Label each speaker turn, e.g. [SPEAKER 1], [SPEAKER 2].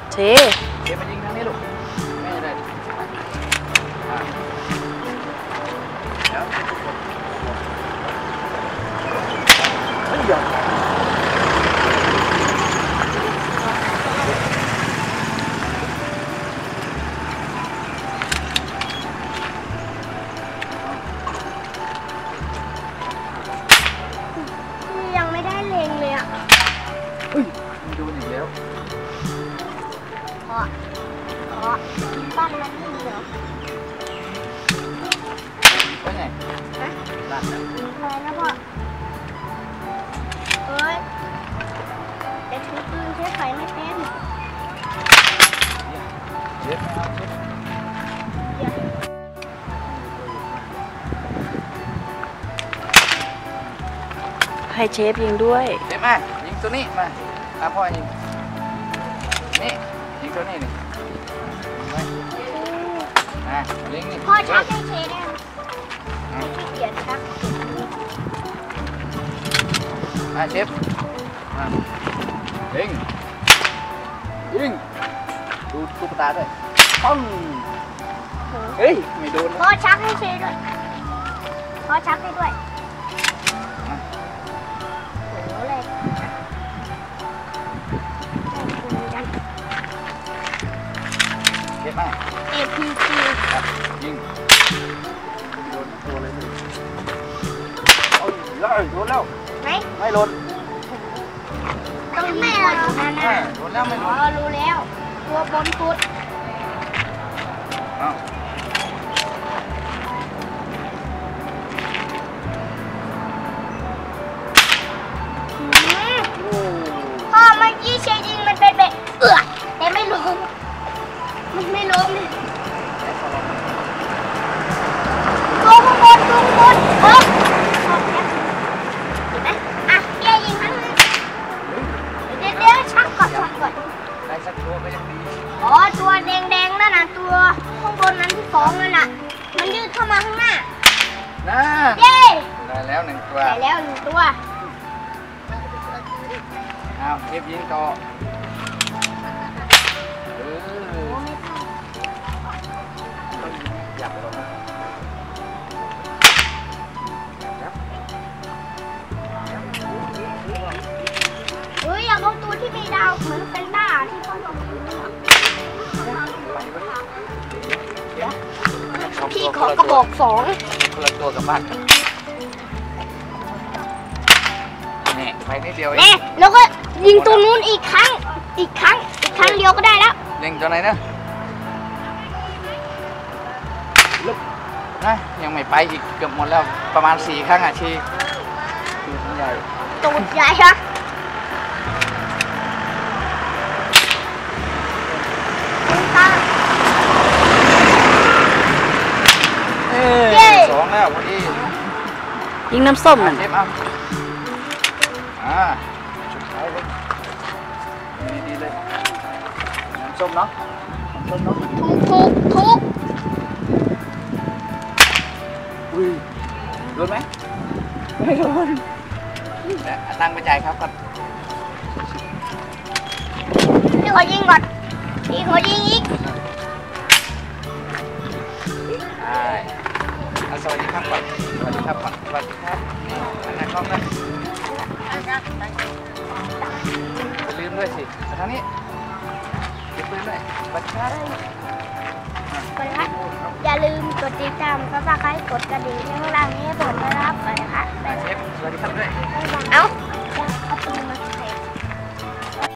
[SPEAKER 1] เช
[SPEAKER 2] มายิงทางนี้ลูกไม่ได้แล้ว
[SPEAKER 3] ยังไม่ได้เลงเลยอ่ะ
[SPEAKER 2] มันดูอีกแล้ว
[SPEAKER 3] ขอบ้านนั้นเหรอ
[SPEAKER 2] ไปไหน
[SPEAKER 3] ฮะ
[SPEAKER 2] บ้าน
[SPEAKER 3] อะไรนะพ่อเอ้ยแต่ถือปืนใช้ไฟไม่เป็น
[SPEAKER 2] เช็ดไม่เอาเช็ด
[SPEAKER 1] ให้เชฟยิงด้วย
[SPEAKER 2] เช็ดมายิงตัวนี้มาพ่อยิงนี่ยิงตัวนี้นี่ยิงนี่
[SPEAKER 3] พ่อชักให้เชฟได้ไม่ขี้เกียจชัก
[SPEAKER 2] เชฟยิงดูตุ๊กตาด้วยปังเฮ้ยไม่โดน
[SPEAKER 3] พ่อชักให้เชฟด้วยพ่อชักให้ด้วยโอ้โหเลย
[SPEAKER 2] เก็บมา
[SPEAKER 3] APC
[SPEAKER 2] ยิงโดนตัวเลยโอ้ยเลยโดนแล้วไม่โดน
[SPEAKER 3] ต้องไม่หล่นนะ
[SPEAKER 2] โดนแล้วไม่โดน
[SPEAKER 3] รู้แล้วตัวบนสุดพ่อเมื่อกี้เชยยิงมันเป็นแบบแต่ไม่ล้มมันไม่ล้มเลยตัวข้างบนเห็นไหมอ่ะเกียร์ยิงครั้งนึงเดี๋ยวชักก่อน
[SPEAKER 2] ได้สักตัวก็ยังดี
[SPEAKER 3] อ๋อตัวแดงนั่นน่ะตัวข้างบนนั้นที่สองนั่นน่ะมันยืดเข้ามาข้างหน้าเย้
[SPEAKER 2] ได้แล้ว1ตัวเอาเก็บยิงต่ออยากลง
[SPEAKER 3] อยากเอาตัวที่มีดาวเหมือนเป็นด้าที่พ่อลงพี่ขอกระบอก2
[SPEAKER 2] คนละตัวกับบ้านนี่ไปนิดเดียวเอง
[SPEAKER 3] แล้วก็ยิงตัวนู้นอีกครั้งเดียวก็ได้แล้ว
[SPEAKER 2] เล็งตัวไหนนะลุกนะยังไม่ไปอีกเกือบหมดแล้วประมาณ4 ครั้งชีตูดใหญ่
[SPEAKER 3] ฮะ
[SPEAKER 2] 2แล้วพอดี
[SPEAKER 1] ยิงน้ำส้มนั่น
[SPEAKER 2] เชฟสุดท้ายเลยดีเลยน้ำส้มเนาะ
[SPEAKER 3] ทุก
[SPEAKER 2] อุ้ยโดนไหมไม่โดนตั้งไปจ่ายครับก่อน
[SPEAKER 3] พี่ขอยิงก่อนพี่ขอยิงอีก
[SPEAKER 2] สวัสดีครับก่อนสวัสดีครับอันกล้องนะอย่าลืมด้วยสิทางนี้เก็บปืนด้วยบัตรชาร์
[SPEAKER 3] อย่าลืมกดติดตามซับสไครบ์กดกระดิ่งข้างล่างนี้ให้ผมนะครับสวัสดีครับ
[SPEAKER 2] สวัสดีครับด้วย